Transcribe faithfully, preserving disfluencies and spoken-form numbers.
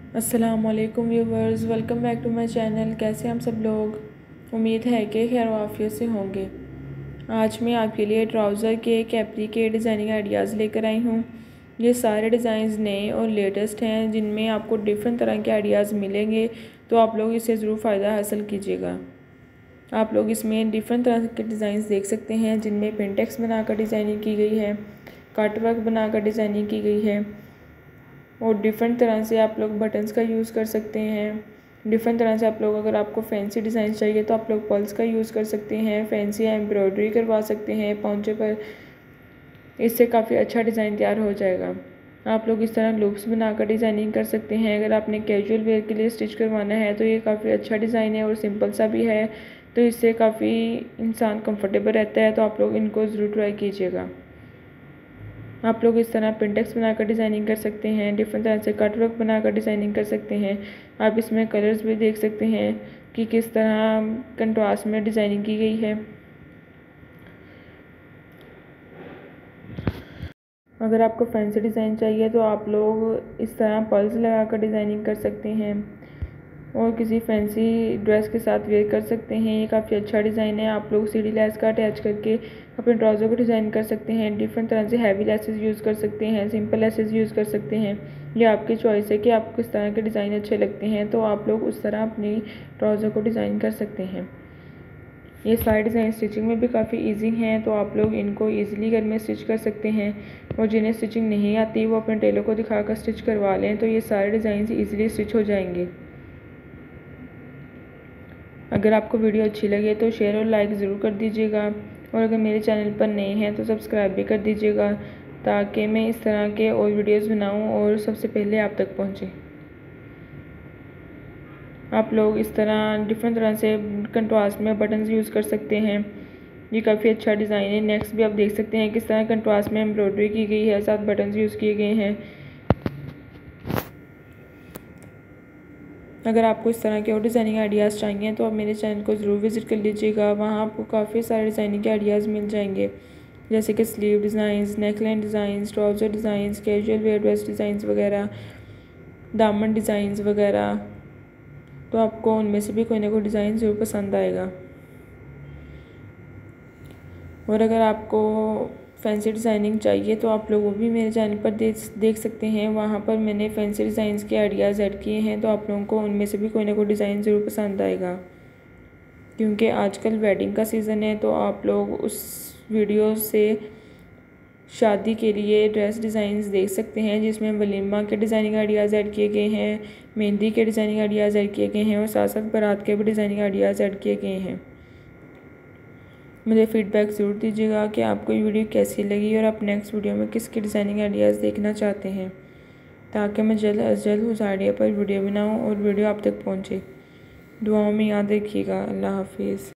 अस्सलामुअलैकुम viewers, welcome back to my channel. कैसे हम सब लोग, उम्मीद है कि खैर वाफियत से होंगे। आज मैं आपके लिए ट्राउज़र के कैपरी के डिज़ाइनिंग आइडियाज़ लेकर आई हूँ। ये सारे डिज़ाइंस नए और लेटेस्ट हैं, जिनमें आपको डिफरेंट तरह के आइडियाज़ मिलेंगे, तो आप लोग इससे ज़रूर फ़ायदा हासिल कीजिएगा। आप लोग इसमें डिफरेंट तरह के डिज़ाइंस देख सकते हैं, जिनमें पेंटेक्स बनाकर डिज़ाइनिंग की गई है, कट वर्क बनाकर डिज़ाइनिंग की गई है, और डिफरेंट तरह से आप लोग बटन्स का यूज़ कर सकते हैं। डिफरेंट तरह से आप लोग, अगर आपको फैंसी डिज़ाइन चाहिए तो आप लोग पर्ल्स का यूज़ कर सकते हैं, फैंसी एम्ब्रॉयडरी करवा सकते हैं पौंचे पर। इससे काफ़ी अच्छा डिज़ाइन तैयार हो जाएगा। आप लोग इस तरह लूप्स बनाकर डिज़ाइनिंग कर सकते हैं। अगर आपने कैजुअल वेयर के लिए स्टिच करवाना है तो ये काफ़ी अच्छा डिज़ाइन है और सिंपल सा भी है, तो इससे काफ़ी इंसान कंफर्टेबल रहता है। तो आप लोग इनको ज़रूर ट्राई कीजिएगा। आप लोग इस तरह पेंटेक्स बनाकर डिज़ाइनिंग कर सकते हैं, डिफरेंट तरह से कट वर्क बनाकर डिज़ाइनिंग कर सकते हैं। आप इसमें कलर्स भी देख सकते हैं कि किस तरह कंट्रास्ट में डिज़ाइनिंग की गई है। अगर आपको फैंसी डिज़ाइन चाहिए तो आप लोग इस तरह पर्ल्स लगाकर डिज़ाइनिंग कर सकते हैं और किसी फैंसी ड्रेस के साथ वेयर कर सकते हैं। ये काफ़ी अच्छा डिज़ाइन है। आप लोग सीढ़ी लेस का अटैच करके अपने ट्राउज़र को डिज़ाइन कर सकते हैं। डिफरेंट तरह से हैवी लेसेस यूज़ कर सकते हैं, सिंपल लेसेस यूज़ कर सकते हैं। ये आपकी चॉइस है कि आपको किस तरह के डिज़ाइन अच्छे लगते हैं, तो आप लोग उस तरह अपनी ट्राउज़र को डिज़ाइन कर सकते हैं। ये सारे डिज़ाइन स्टिचिंग में भी काफ़ी इजी हैं, तो आप लोग इनको इजीली घर में स्टिच कर सकते हैं। और जिन्हें स्टिचिंग नहीं आती वो अपने टेलर को दिखाकर स्टिच करवा लें, तो ये सारे डिज़ाइन ईजिली स्टिच हो जाएंगे। अगर आपको वीडियो अच्छी लगे तो शेयर और लाइक ज़रूर कर दीजिएगा, और अगर मेरे चैनल पर नए हैं तो सब्सक्राइब भी कर दीजिएगा, ताकि मैं इस तरह के और वीडियोस बनाऊं और सबसे पहले आप तक पहुंचे। आप लोग इस तरह डिफरेंट तरह से कंट्रास्ट में बटन्स यूज़ कर सकते हैं। ये काफ़ी अच्छा डिज़ाइन है। नेक्स्ट भी आप देख सकते हैं किस तरह कंट्रास्ट में एम्ब्रॉयडरी की गई है, साथ बटन्स यूज़ किए गए हैं। अगर आपको इस तरह के और डिज़ाइनिंग आइडियाज़ चाहिए तो आप मेरे चैनल को ज़रूर विज़िट कर लीजिएगा। वहाँ आपको काफ़ी सारे डिज़ाइनिंग के आइडियाज़ मिल जाएंगे, जैसे कि sleeve designs, neckline designs, trouser designs, casual wear dress designs वगैरह, दामन डिज़ाइंस वगैरह। तो आपको उनमें से भी कोई ना कोई डिज़ाइन ज़रूर पसंद आएगा। और अगर आपको फैंसी डिज़ाइनिंग चाहिए तो आप लोग वो भी मेरे चैनल पर देख देख सकते हैं। वहाँ पर मैंने फैंसी डिज़ाइंस के आइडियाज़ ऐड किए हैं, तो आप लोगों को उनमें से भी कोई ना कोई डिज़ाइन ज़रूर पसंद आएगा। क्योंकि आजकल वेडिंग का सीज़न है, तो आप लोग उस वीडियो से शादी के लिए ड्रेस डिज़ाइंस देख सकते हैं, जिसमें वलीमा के डिज़ाइनिंग आइडियाज़ ऐड किए गए हैं, मेहंदी के डिज़ाइनिंग आइडियाज़ ऐड किए गए हैं, और साथ साथ बारात के भी डिज़ाइनिंग आइडियाज़ ऐड किए गए हैं। मुझे फ़ीडबैक ज़रूर दीजिएगा कि आपको ये वीडियो कैसी लगी और आप नेक्स्ट वीडियो में किसकी डिज़ाइनिंग आइडियाज़ देखना चाहते हैं, ताकि मैं जल्द अज जल्द उस आइडिया पर वीडियो बनाऊँ और वीडियो आप तक पहुँचे। दुआओं में याद रखिएगा। अल्लाह हाफिज़।